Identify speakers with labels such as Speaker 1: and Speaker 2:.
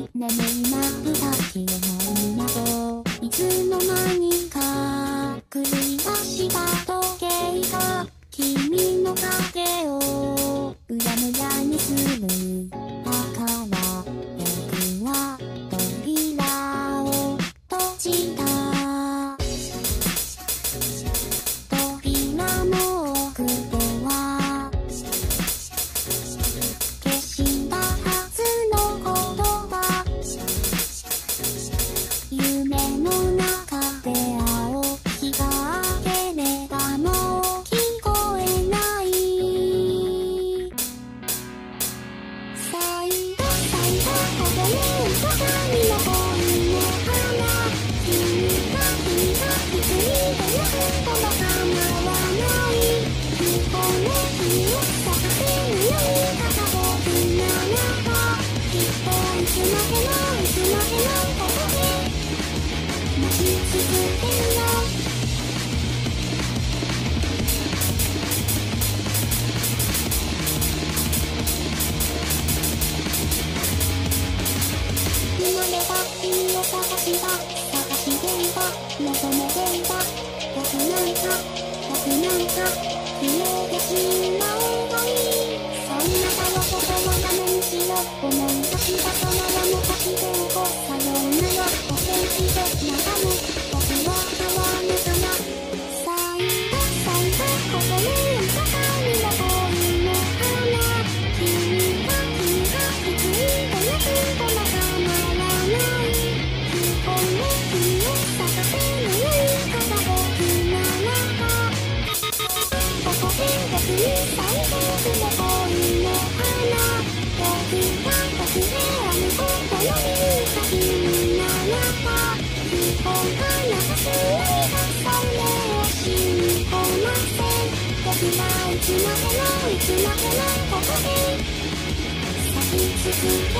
Speaker 1: 眠いまぶた消えないなど、いつの間にか狂い出した時計が君の影をうやむやにする。だから僕は扉を閉じた。扉の奥では消したはずの言葉、夢の中で会おう。日が明ければもう聞こえない。咲いた咲いたここに坂にの恋の花、君が君がいつにとなくとも構わない。この日を咲かせるように片僕ならば、きっといつまでもいつまでもここで待ち続けるよ。今では君を探した探していた求めていた。僕なんか消えてしまえばいい。そんなたのことはダメにしよう。思い出したその名も書きておこう。さようならお天気でまたね。僕は川の花、咲いた咲いたここに坂にの恋の花、君がいつにとなくとも構わない。この日を咲かせるように片僕ならば、ここで僕に咲いてくれ恋の花。僕が僕であることより先にならば、聞こえなさすないがそれを信じ込ませ。僕はいつまでもいつまでもここで咲き続け